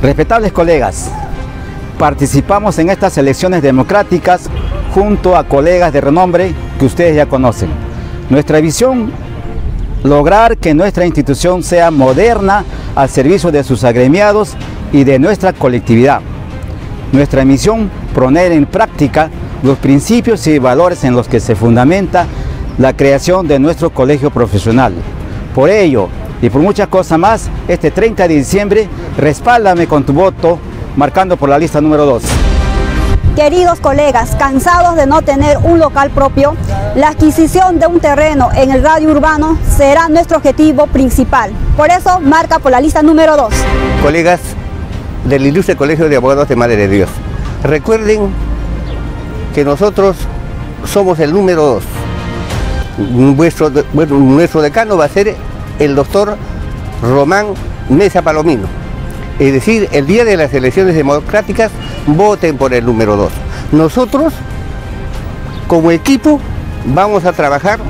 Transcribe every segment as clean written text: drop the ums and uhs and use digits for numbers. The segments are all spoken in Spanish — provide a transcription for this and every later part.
Respetables colegas, participamos en estas elecciones democráticas junto a colegas de renombre que ustedes ya conocen. Nuestra visión, lograr que nuestra institución sea moderna al servicio de sus agremiados y de nuestra colectividad. Nuestra misión, poner en práctica los principios y valores en los que se fundamenta la creación de nuestro colegio profesional. Por ello, y por muchas cosas más, este 30 de diciembre, respáldame con tu voto, marcando por la lista número 2. Queridos colegas, cansados de no tener un local propio, la adquisición de un terreno en el radio urbano será nuestro objetivo principal. Por eso, marca por la lista número 2. Colegas del Ilustre Colegio de Abogados de Madre de Dios, recuerden que nosotros somos el número 2. Nuestro decano va a ser el doctor Román Mesa Palomino. Es decir, el día de las elecciones democráticas, voten por el número 2. Nosotros, como equipo, vamos a trabajar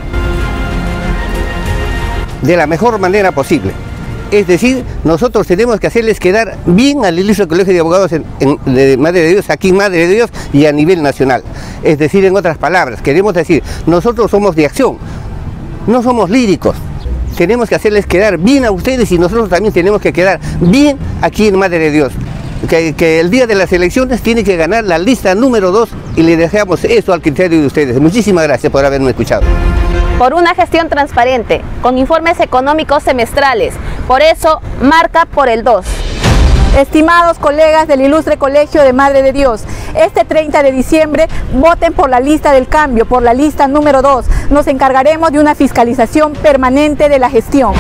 de la mejor manera posible. Es decir, nosotros tenemos que hacerles quedar bien al Ilustre Colegio de Abogados de Madre de Dios, aquí en Madre de Dios y a nivel nacional. Es decir, en otras palabras, queremos decir, nosotros somos de acción, no somos líricos. Tenemos que hacerles quedar bien a ustedes y nosotros también tenemos que quedar bien aquí en Madre de Dios. Que el día de las elecciones tiene que ganar la lista número 2 y le dejamos eso al criterio de ustedes. Muchísimas gracias por haberme escuchado. Por una gestión transparente, con informes económicos semestrales. Por eso, marca por el 2. Estimados colegas del Ilustre Colegio de Madre de Dios, este 30 de diciembre voten por la lista del cambio, por la lista número 2. Nos encargaremos de una fiscalización permanente de la gestión.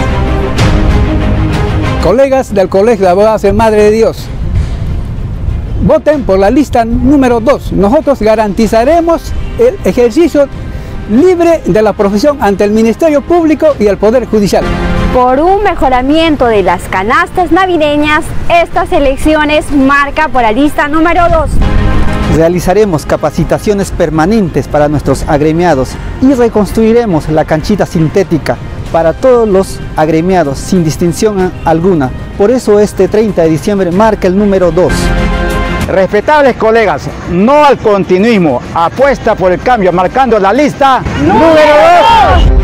Colegas del Colegio de Abogados de Madre de Dios, voten por la lista número 2. Nosotros garantizaremos el ejercicio libre de la profesión ante el Ministerio Público y el Poder Judicial. Por un mejoramiento de las canastas navideñas, estas elecciones marca por la lista número 2. Realizaremos capacitaciones permanentes para nuestros agremiados y reconstruiremos la canchita sintética para todos los agremiados sin distinción alguna. Por eso este 30 de diciembre marca el número 2. Respetables colegas, no al continuismo, apuesta por el cambio marcando la lista número 2.